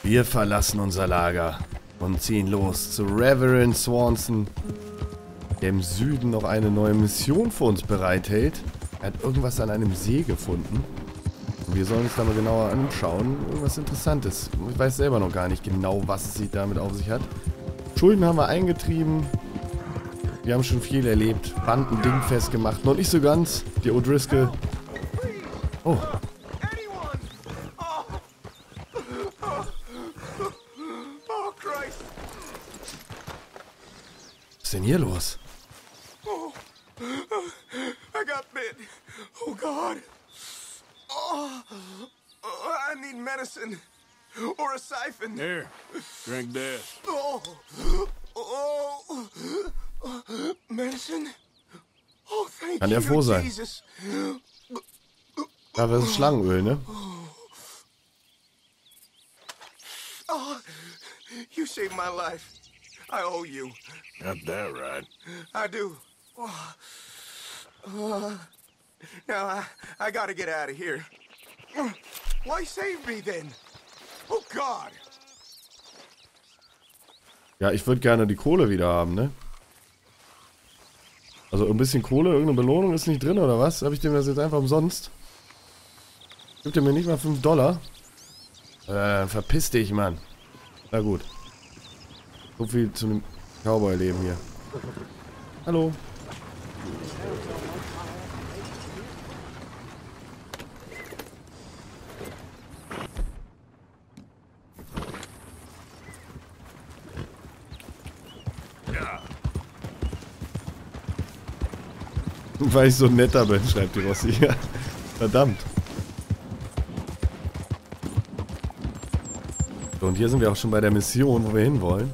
Wir verlassen unser Lager und ziehen los zu Reverend Swanson, der im Süden noch eine neue Mission für uns bereithält. Er hat irgendwas an einem See gefunden. Und wir sollen uns da mal genauer anschauen. Irgendwas Interessantes. Ich weiß selber noch gar nicht genau, was es sich damit auf sich hat. Schulden haben wir eingetrieben. Wir haben schon viel erlebt. Banden dingfest gemacht. Noch nicht so ganz. Die O'Driscoll. Oh. Was ist denn hier los? I got bit. Oh God. Oh, I need medicine or a siphon. Here, drink this. Medicine. Oh, thank Kann der froh you, sein. Jesus. Ja, das ist Schlangenöl, ne? Oh, you saved my life. I owe you. Got that right. I do. Now I gotta get out of here. Why save me then? Oh God. Ja, ich würde gerne die Kohle wieder haben, ne? Also ein bisschen Kohle, irgendeine Belohnung ist nicht drin, oder was? Habe ich dem das jetzt einfach umsonst? Gibt er mir nicht mal $5? Verpiss dich, Mann. Na gut. So viel zu dem Cowboy-Leben hier. Hallo. Weil ich so ein netter bin, schreibt die Rossi. Ja. Verdammt. So, und hier sind wir auch schon bei der Mission, wo wir hinwollen.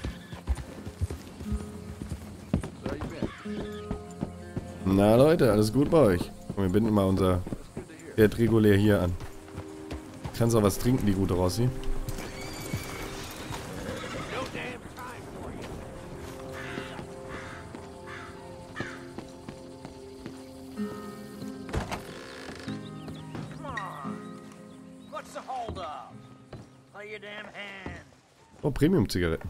Na Leute, alles gut bei euch? Und wir binden mal unser Pferd regulär hier an. Kannst auch was trinken, die gute Rossi. Oh, Premium-Zigaretten.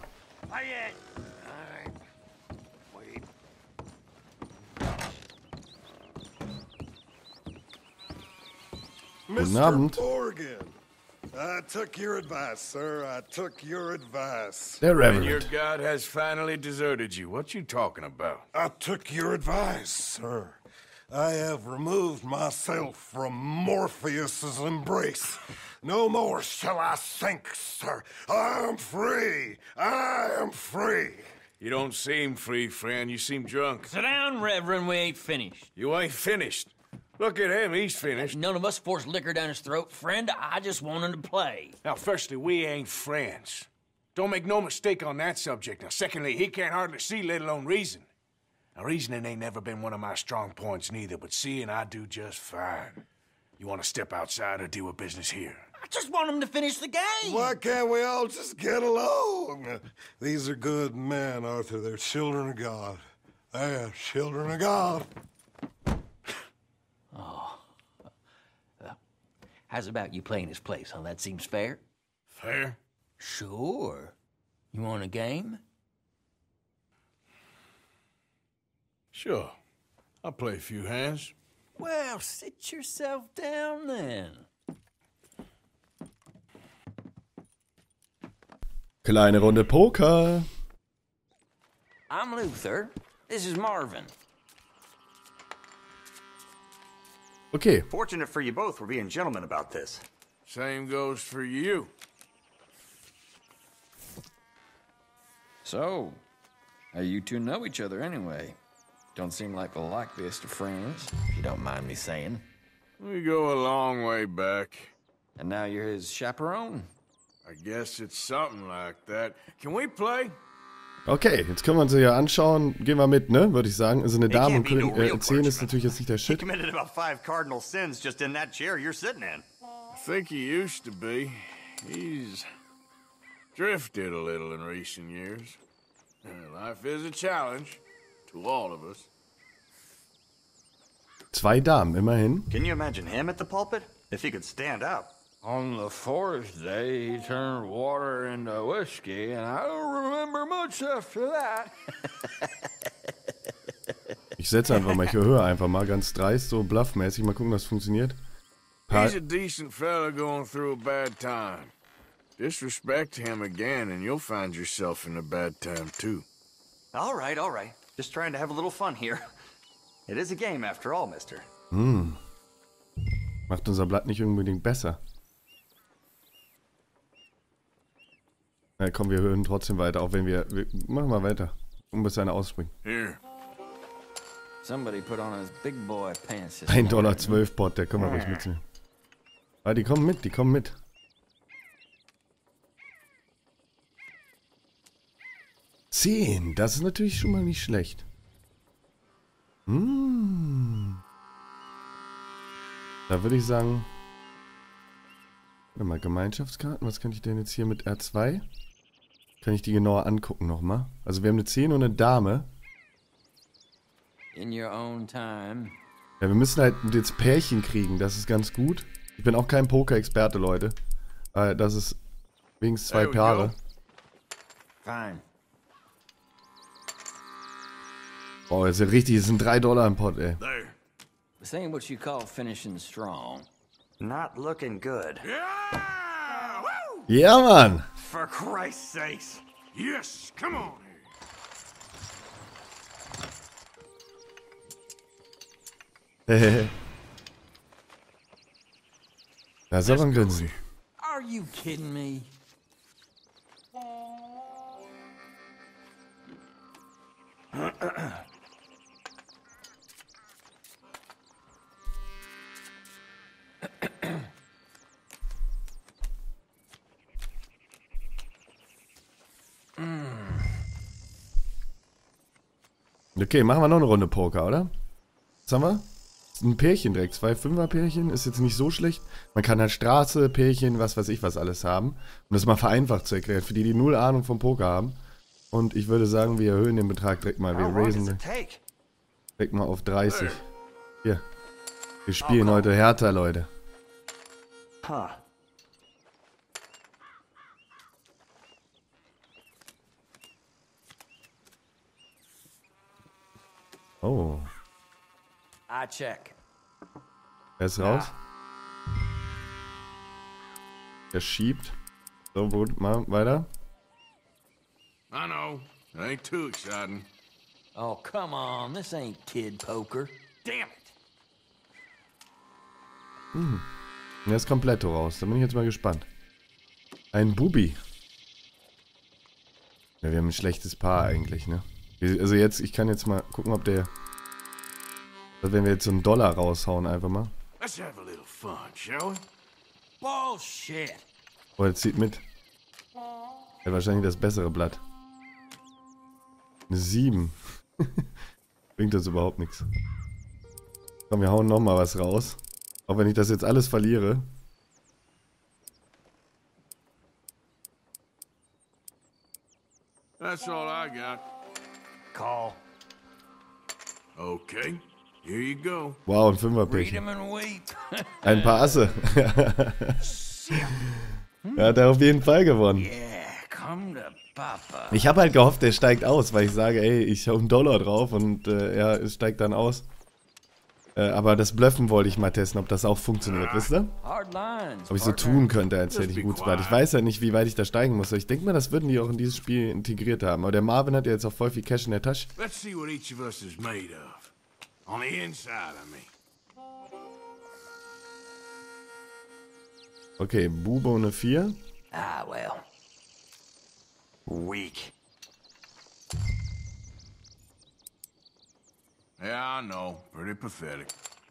Guten Abend. Morgan. I took your advice, sir. I took your advice. Der And your Reverend. god has finally deserted you. What you talking about? I took your advice, sir. I have removed myself from Morpheus's embrace. No more shall I sink, sir. I am free. I am free. You don't seem free, friend. You seem drunk. Sit down, Reverend. We ain't finished. You ain't finished. Look at him. He's finished. None of us forced liquor down his throat. Friend, I just want him to play. Now, firstly, we ain't friends. Don't make no mistake on that subject. Now, secondly, he can't hardly see, let alone reason. Now, reasoning ain't never been one of my strong points neither, but seeing I do just fine. You want to step outside or deal with business here? I just want him to finish the game. Why can't we all just get along? These are good men, Arthur. They're children of God. They're children of God. How's about you playing his place, huh? That seems fair? Fair? Sure. You want a game? Sure. I'll play a few hands. Well, sit yourself down then. Kleine Runde Poker. I'm Luther. This is Marvin. Okay. Fortunate for you both for being gentlemen about this. Same goes for you. So, how you two know each other anyway? Don't seem like the likeliest of friends, if you don't mind me saying. We go a long way back. And now you're his chaperone? I guess it's something like that. Can we play? Okay, jetzt können wir uns hier anschauen. Gehen wir mit, ne? Würde ich sagen. Also eine Dame und can't be no real erzählen ist clergyman. natürlich jetzt nicht der He Shit. committed about 5 cardinal sins just in that chair you're sitting in. I think he used to be. He's drifted a little in recent years. Life is a challenge to all of us. 2 Damen, immerhin. Can you imagine him at the pulpit? If he could stand up. On the fourth day, he turned water into whiskey, and I don't remember much after that. Ich setze einfach mal, ich höre einfach mal ganz dreist, so bluffmäßig. Mal gucken, was funktioniert. He's a decent fella going through a bad time. Disrespect him again, and you'll find yourself in a bad time, too. All right, all right. Just trying to have a little fun here. It is a game after all, mister. Macht unser Blatt nicht unbedingt besser. Na komm, wir hören trotzdem weiter, auch wenn wir machen mal weiter. Bis einer ausspringt. Here. Somebody put on his big boy pants. this $1,12 morning. Bot, der können wir ruhig mitnehmen. Ah, die kommen mit, die kommen mit. 10, das ist natürlich schon mal nicht schlecht. Da würde ich sagen... Warte mal, Gemeinschaftskarten, was kann ich denn jetzt hier mit R2? Kann ich die genauer angucken nochmal? Also wir haben eine 10 und eine Dame. In your own time. Ja, wir müssen halt jetzt Pärchen kriegen, das ist ganz gut. Ich bin auch kein Poker-Experte, Leute. Das ist wenigstens 2 Paare. Fine. Oh, das ist ja richtig, das sind $3 im Pot, ey. There. This ain't what you call finishing strong. Not looking good. Yeah! Woo! Ja, Mann! For Christ's sakes. Yes, come on. Da ist aber ein Grinsen. Are you kidding me? Okay, machen wir noch eine Runde Poker, oder? Was haben wir? Das ist ein Pärchen direkt. 2 5er-Pärchen ist jetzt nicht so schlecht. Man kann halt Straße, Pärchen, was weiß ich was alles haben. Um das mal vereinfacht zu erklären, für die, die null Ahnung vom Poker haben. Und ich würde sagen, wir erhöhen den Betrag direkt mal. Wir How long does raisen it take? direkt mal auf 30. Hier. Wir spielen heute härter, Leute. Huh. Oh. I check. Er ist raus. Er schiebt. So, gut, mal weiter. I know. It ain't too exciting. Oh, come on. This ain't kid poker. Damn it. Er ist komplett raus. Da bin ich jetzt mal gespannt. Ein Bubi. Ja, wir haben ein schlechtes Paar eigentlich, ne? Also jetzt, ich kann jetzt mal gucken, ob der... Also wenn wir jetzt so einen $1 raushauen, einfach mal. Let's have a little fun, shall we? Bullshit. Oh, er zieht mit. Er hat wahrscheinlich das bessere Blatt. Eine 7. Bringt das überhaupt nichts. Komm, wir hauen nochmal was raus. Auch wenn ich das jetzt alles verliere. That's all I got. Call. Okay, here you go. Wow, ein Read 5er-Pärchen. him and weep. Ein paar Asse. Er hat auf jeden Fall gewonnen. Yeah, come to Papa. Ich habe halt gehofft, er steigt aus, weil ich sage, ey, ich hau einen $1 drauf und er steigt dann aus. Aber das Bluffen wollte ich mal testen, ob das auch funktioniert, wisst ihr? Hard lines. Ob ich so tun könnte, als hätte ich gutes Blatt. Ich weiß ja nicht, wie weit ich da steigen muss. Ich denke mal, das würden die auch in dieses Spiel integriert haben. Aber der Marvin hat ja jetzt auch voll viel Cash in der Tasche. Let's see what each of us is made of. On the inside, I mean. Okay, Bube und eine 4. Ah, well. Weak. Yeah, I know. Pretty pathetic.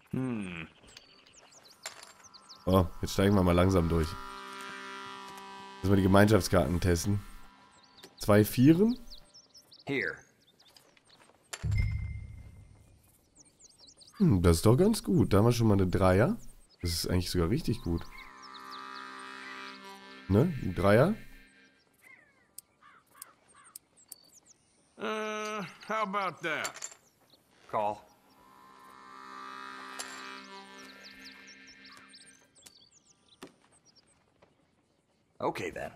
Oh, jetzt steigen wir mal langsam durch. Müssen wir die Gemeinschaftskarten testen. 2 Vieren. Here. Das ist doch ganz gut. Da haben wir schon mal eine 3er. Das ist eigentlich sogar richtig gut. Ne? Ein 3er. How about that? Call. Okay, then.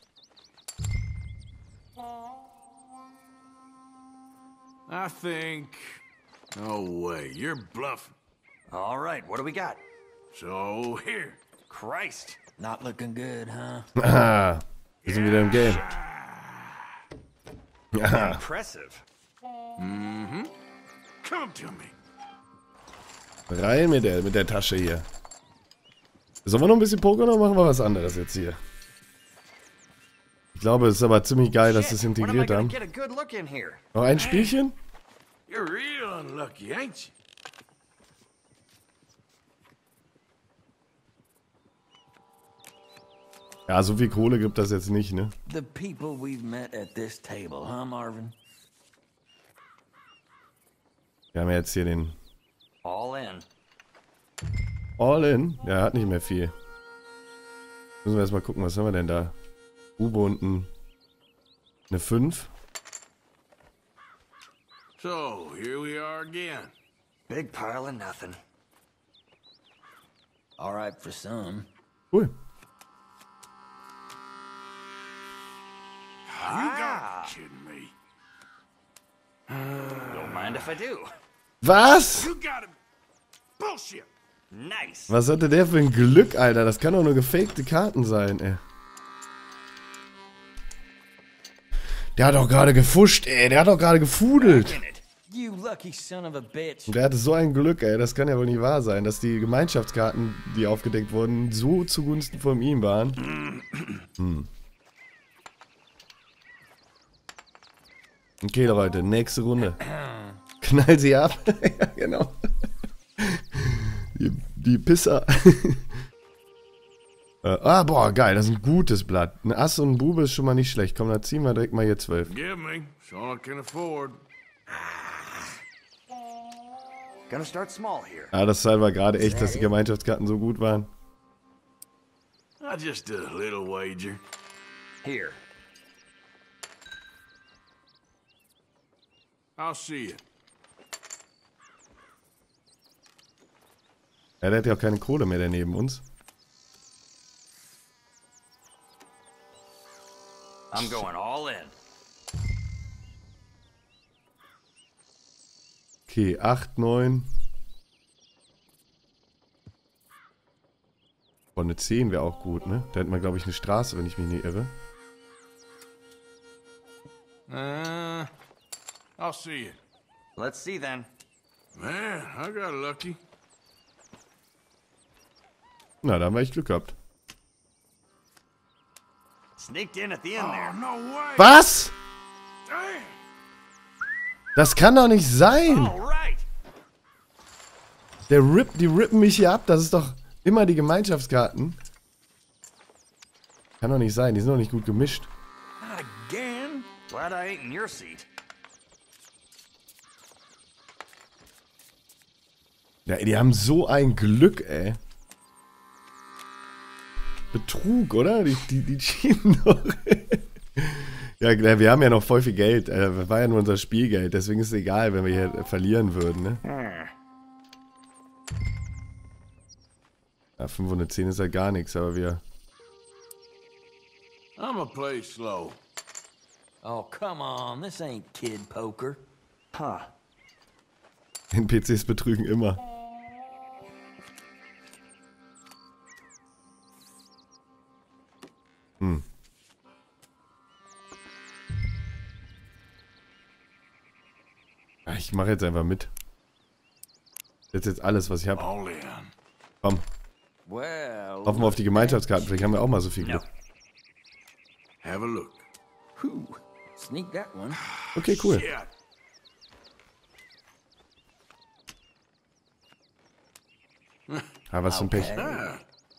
I think... No way, you're bluffing. All right, what do we got? So, here. Christ. Not looking good, huh? Ah, wir sind wieder im Game. Impressive. Come to me. Rein mit der Tasche hier. Sollen wir noch ein bisschen Poker oder machen wir was anderes jetzt hier? Ich glaube, es ist aber ziemlich geil, dass sie es integriert haben. Get a good look in here. Noch ein Spielchen? You're real unlucky, ain't you? Ja, so viel Kohle gibt das jetzt nicht, ne? The people we've met at this table, huh, Marvin? Wir haben ja jetzt hier den All in. All-In. Der hat nicht mehr viel. Müssen wir erstmal gucken, was haben wir denn da? U-Bunten. Eine 5. So, here we are again. Big pile of nothing. All right for some. Cool. You gotta be kidding me. Don't mind if I do. Was? You gotta... Bullshit. Nice. Was hatte der für ein Glück, Alter? Das kann doch nur gefakte Karten sein, ey. Der hat doch gerade gefuscht, ey. Der hat doch gerade gefudelt. You lucky son of a bitch. Und der hatte so ein Glück, ey. Das kann ja wohl nicht wahr sein, dass die Gemeinschaftskarten, die aufgedeckt wurden, so zugunsten von ihm waren. Okay, Leute, nächste Runde. Knall sie ab. Ja, genau. Die Pisser. Boah, geil, das ist ein gutes Blatt. Ein Ass und ein Bube ist schon mal nicht schlecht. Komm, dann ziehen wir direkt mal hier 12. Give me. It's all I can afford. Gonna start small here. Ah, das Teil war gerade echt, dass die Gemeinschaftskarten so gut waren. Just a little wager. Here. I'll see you. Ja, der hat ja auch keine Kohle mehr, der neben uns. I'm going all in. Okay, 8, 9. Boah, eine 10 wäre auch gut, ne? Da hätten wir, glaube ich, eine Straße, wenn ich mich nicht irre. I'll see you. Let's see then. Man, I got lucky. Na, da haben wir echt Glück gehabt. Sneaked in at the end there. No way. Was? Damn. Das kann doch nicht sein! All right. Die rippen mich hier ab. Das ist doch immer die Gemeinschaftskarten. Kann doch nicht sein. Die sind doch nicht gut gemischt. Not again. Glad I ain't in your seat. Ja, die haben so ein Glück, ey. Betrug, oder? Die cheaten doch. Ja, wir haben ja noch voll viel Geld. Das war ja nur unser Spielgeld. Deswegen ist es egal, wenn wir hier verlieren würden, ne? Ja, 510 ist ja gar nichts, aber wir... I'ma play slow. Oh, come on. This ain't kid poker. Huh. NPCs betrügen immer. Ich mache jetzt einfach mit. Das ist jetzt alles, was ich habe. All in. Komm, Well, hoffen wir auf die Gemeinschaftskarten. Vielleicht haben wir auch mal so viel Glück. Have a look. whew, sneak that one. Okay, cool. Shit. Ah, was für ein Pech. Okay.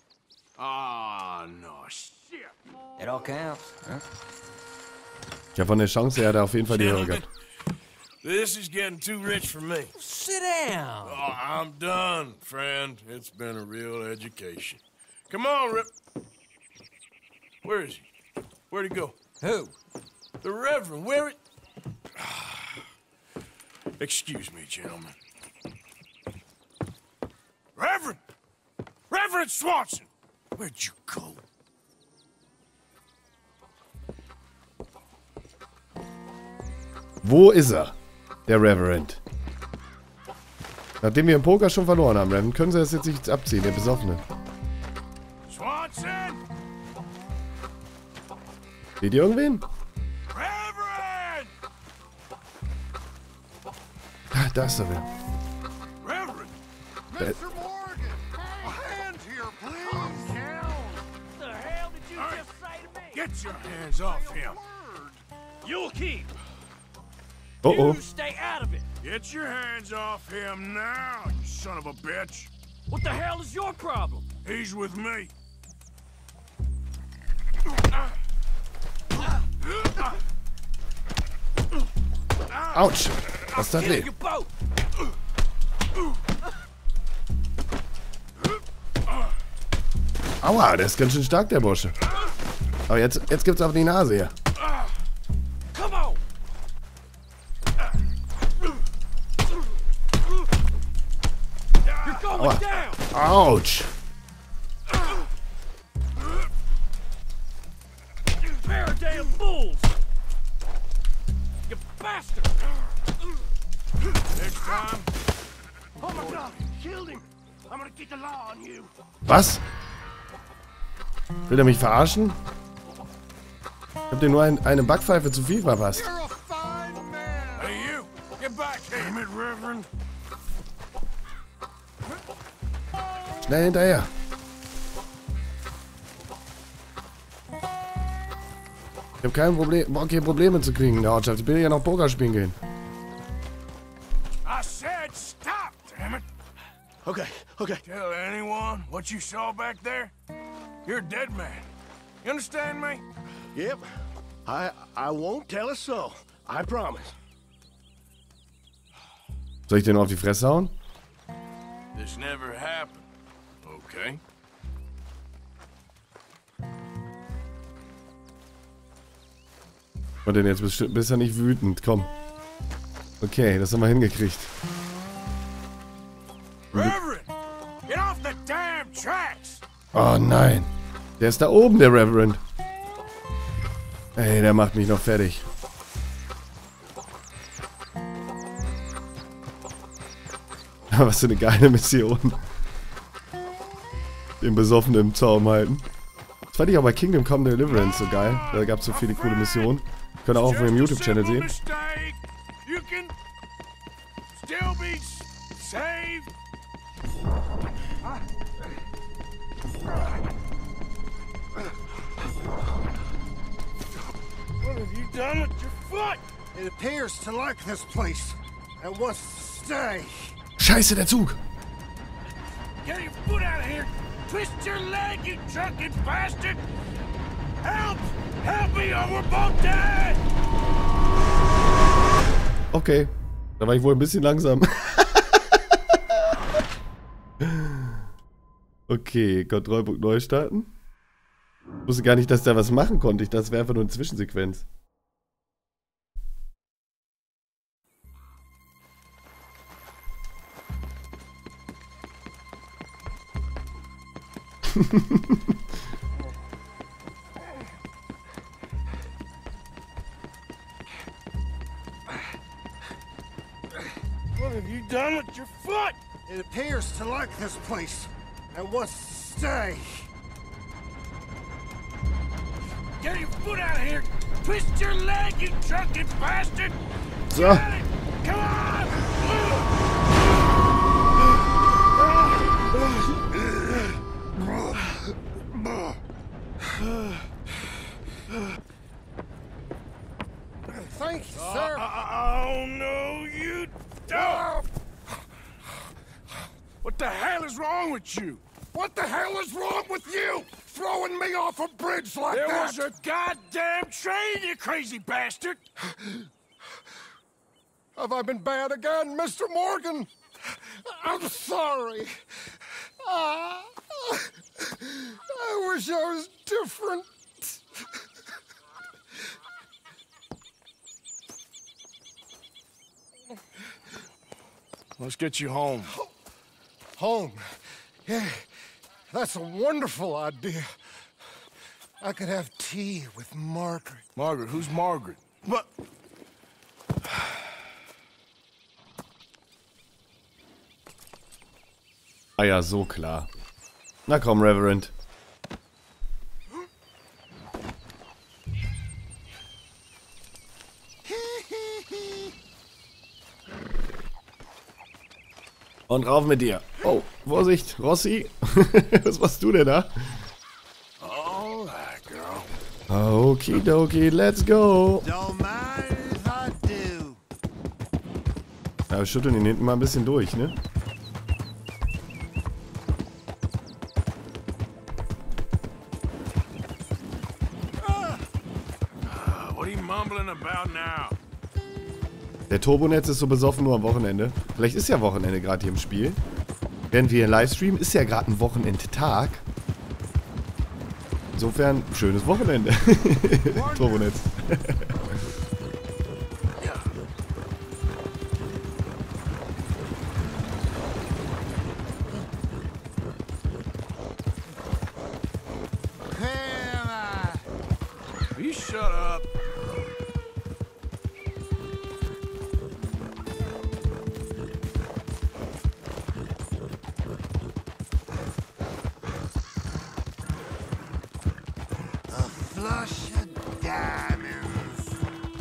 No, shit. It all counts, huh? Ich habe von der Chance her, da auf jeden Fall die Hörer gehabt. This is getting too rich for me. Sit down. Oh, I'm done, friend. It's been a real education. Come on, Rip. Where is he? Where'd he go? Who? The Reverend, where it... Excuse me, gentlemen. Reverend! Reverend Swanson! Where'd you go? Wo ist er? Der Reverend. Nachdem wir im Poker schon verloren haben, Reverend, können Sie das jetzt nicht abziehen, der Besoffene. Swanson! Seht ihr irgendwen? Reverend! Ah, da ist er wieder. Reverend! Mr. Morgan! A hand here, please! What the hell did you just say to me? Get your hands off him! You'll keep. Oh, oh. You stay out of it. Get your hands off him now, you son of a bitch! What the hell is your problem? He's with me. Autsch. Was tat Kill weh? you both. Aua, der ist ganz schön stark, der Bursche. Aber jetzt gibt's auf die Nase hier. Come on. You're going Aua. down. Autsch. Pair of damn fools. You bastard. Next time, Oh my God, he killed him. I'm gonna get the law on you. Was? Will er mich verarschen? Ich hab dir nur eine Backpfeife zu viel verpasst. You're a fine man! hey you, get back here! Damn it, Reverend! Schnell hinterher. Ich hab kein Problem, keine Probleme zu kriegen in der Ortschaft. Ich will ja noch Poker spielen gehen. I said stop, damn it! Okay, okay. Tell anyone what you saw back there? You're a dead man. You understand me? Yep. I won't tell a soul. I promise. Soll ich den auf die Fresse hauen? This never happened. Okay. Und denn jetzt bist du nicht wütend, komm. Okay, das haben wir hingekriegt. Reverend! Get off the damn tracks! Oh nein. Der ist da oben, der Reverend. Ey, der macht mich noch fertig. Was für eine geile Mission. Den Besoffenen im Zaum halten. Das fand ich auch bei Kingdom Come Deliverance so geil. Da gab es so viele coole Missionen. Könnt ihr auch auf meinem YouTube-Channel sehen. You can still be saved. What have you done with your foot? It appears to like this place and wants to stay. Scheiße, der Zug. Get your foot out of here. Twist your leg, you drunken bastard. Help! Help me or we're both dead! Okay. Da war ich wohl ein bisschen langsam. Okay, Kontrollpunkt neu starten. Ich wusste gar nicht, dass der was machen konnte. Ich dachte, das wäre einfach nur eine Zwischensequenz. What have you done with your foot? It appears to like this place and wants to stay. Get your foot out of here. Twist your leg, you drunken bastard. So. Get it. Come on! Thank you, sir. Oh, no, you don't! What the hell is wrong with you? What the hell is wrong with you? Throwing me off a bridge like There that? was a goddamn train, you crazy bastard! Have I been bad again, Mr. Morgan? I'm sorry. I wish I was different. Let's get you home. Home. Yeah, that's a wonderful idea. I could have tea with Margaret. Margaret, who's Margaret? But Ah ja, so klar. Na komm, Reverend. Und rauf mit dir. Oh, Vorsicht, Rossi. Was machst du denn da? All right, girl. Okidoki, let's go. Don't mind if I do. Ja, wir schütteln ihn hinten mal ein bisschen durch, ne? What are you mumbling about now? Der Turbonetz ist so besoffen nur am Wochenende. Vielleicht ist ja Wochenende gerade hier im Spiel. Während wir hier livestreamen, ist ja gerade ein Wochenendtag. Insofern, schönes Wochenende. Turbonetz. You shut up. Flush of diamonds.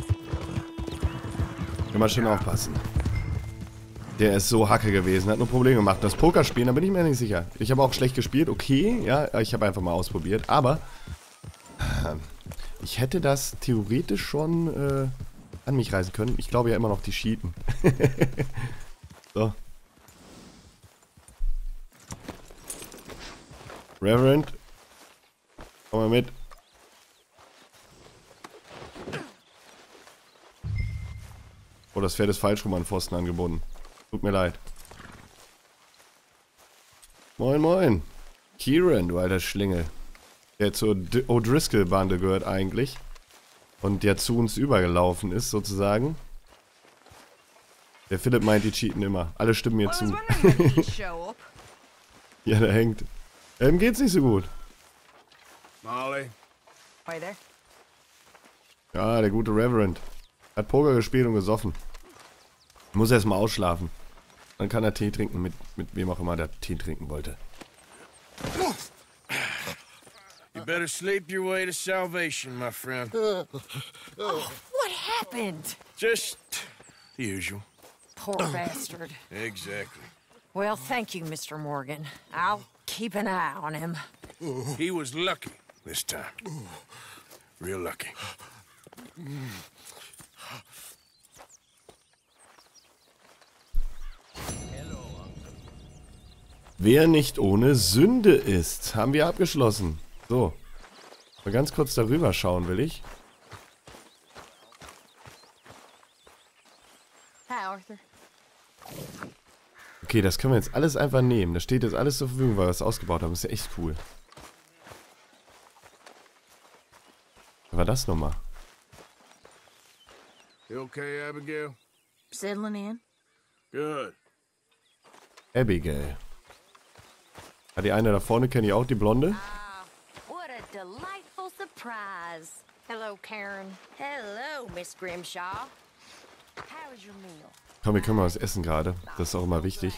Immer schön aufpassen. Der ist so Hacke gewesen, hat nur Probleme gemacht. Das Pokerspielen, da bin ich mir nicht sicher. Ich habe auch schlecht gespielt, okay, ja, ich habe einfach mal ausprobiert. Aber ich hätte das theoretisch schon an mich reißen können. Ich glaube ja immer noch, die cheaten. So. Reverend, komm mal mit. Oh, das Pferd ist falsch rum an den Pfosten angebunden. Tut mir leid. Moin, moin. Kieran, du alter Schlingel. Der zur O'Driscoll-Bande gehört eigentlich. Und der zu uns übergelaufen ist, sozusagen. Der Philipp meint, die cheaten immer. Alle stimmen mir zu. Ja, der hängt. Ihm geht's nicht so gut. Molly. Are you there? Ja, der gute Reverend. Hat Poker gespielt und gesoffen. Muss erst mal ausschlafen. Dann kann er Tee trinken mit wem auch immer der Tee trinken wollte. You better sleep your way to salvation, my friend. What happened? Just the usual. Poor bastard. Exactly. Well, thank you, Mr. Morgan. I'll keep an eye on him. He was lucky this time. Real lucky. Wer nicht ohne Sünde ist, haben wir abgeschlossen. So. Mal ganz kurz darüber schauen, will ich. Hi, Arthur. Okay, das können wir jetzt alles einfach nehmen. Das steht jetzt alles zur Verfügung, weil wir es ausgebaut haben. Das ist ja echt cool. Was war das nochmal? You okay, Abigail? Settling in? Good. Abigail. Ah, die eine da vorne kenne ich auch, die Blonde. What a delightful surprise. Hello, Karen. Hello, Miss Grimshaw. How was your meal? Komm, wir können mal was essen gerade. Das ist auch immer wichtig.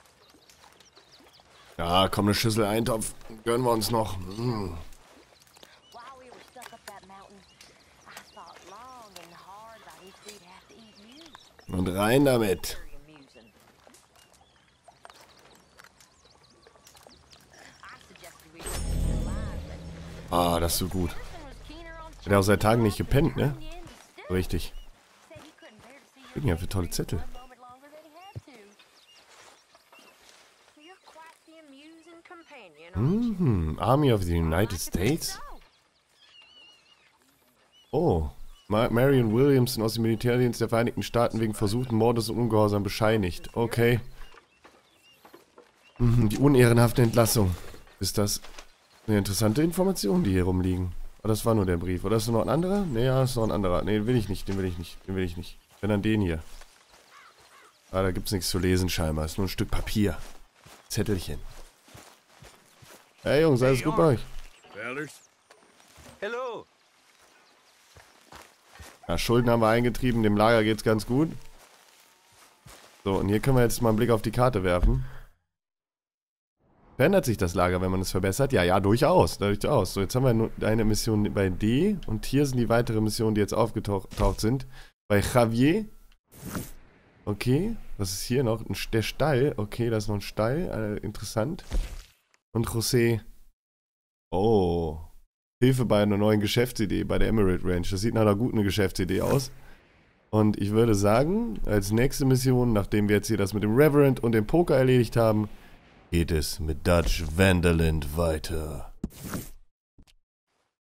Ja, komm, eine Schüssel Eintopf. Gönnen wir uns noch. Mm. While we were stuck up that mountain, I thought long and hard about if we'd have to eat you. Und rein damit. Very amusing. I suggested we should stay alive, but Ah, das ist so gut. Wilson was keener on Hat er auch seit Tagen nicht gepennt, ne? in the end he stood. Richtig. Said he couldn't bear to see your Was sind ja für tolle Zettel? one moment longer than he had to. You're quite the amusing companion, aren't you? Army of the United States? Oh. Marion Williamson aus dem Militärdienst der Vereinigten Staaten wegen versuchten Mordes und Ungehorsam bescheinigt. Okay. Die unehrenhafte Entlassung. Ist das eine interessante Information, die hier rumliegen? Oder das war nur der Brief. Oder ist noch ein anderer? Nee, ja, ist noch ein anderer. Nee, den will ich nicht, den will ich nicht, den will ich nicht. Wenn dann den hier. Ah, da gibt's nichts zu lesen scheinbar. Ist nur ein Stück Papier. Zettelchen. Hey Jungs, alles gut bei euch? Fellas? Hello. Ja, Schulden haben wir eingetrieben, dem Lager geht's ganz gut. So, und hier können wir jetzt mal einen Blick auf die Karte werfen. Verändert sich das Lager, wenn man es verbessert? Ja, ja, durchaus. Durchaus. So, jetzt haben wir nur eine Mission bei D. Und hier sind die weiteren Missionen, die jetzt aufgetaucht sind. Bei Javier. Okay. Was ist hier noch? Der Stall. Okay, da ist noch ein Stall. Interessant. Und José. Oh. Hilfe bei einer neuen Geschäftsidee bei der Emerald Ranch. Das sieht nach einer guten Geschäftsidee aus. Und ich würde sagen, als nächste Mission, nachdem wir jetzt hier das mit dem Reverend und dem Poker erledigt haben, geht es mit Dutch Vanderland weiter.